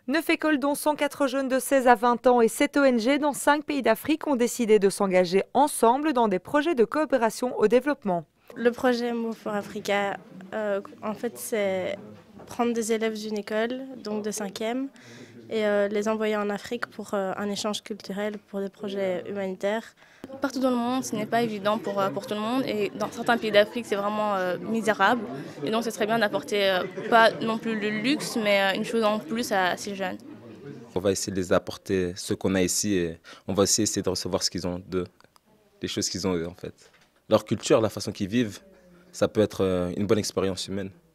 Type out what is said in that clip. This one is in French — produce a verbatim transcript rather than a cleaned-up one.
Neuf écoles dont cent quatre jeunes de seize à vingt ans et sept O N G dans cinq pays d'Afrique ont décidé de s'engager ensemble dans des projets de coopération au développement. Le projet Move for Africa, euh, en fait, c'est prendre des élèves d'une école, donc de cinquième, et euh, les envoyer en Afrique pour euh, un échange culturel, pour des projets humanitaires. Partout dans le monde, ce n'est pas évident pour, pour tout le monde et dans certains pays d'Afrique, c'est vraiment euh, misérable. Et donc, ce serait bien d'apporter euh, pas non plus le luxe, mais euh, une chose en plus à ces jeunes. On va essayer de les apporter ce qu'on a ici et on va aussi essayer de recevoir ce qu'ils ont d'eux, les choses qu'ils ont eux en fait. Leur culture, la façon qu'ils vivent, ça peut être une bonne expérience humaine.